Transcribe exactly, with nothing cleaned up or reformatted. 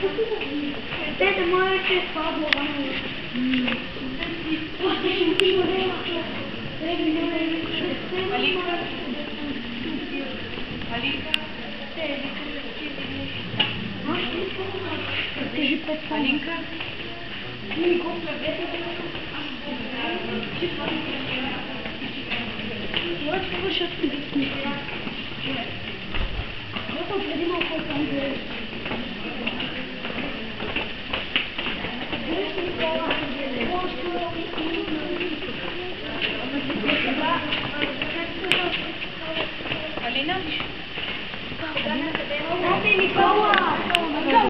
Dede, moja će slabo vano. Alinka? Alinka? Alinka? Вот что сейчас будет. Вот он придумал какой-то. Alina? Alina?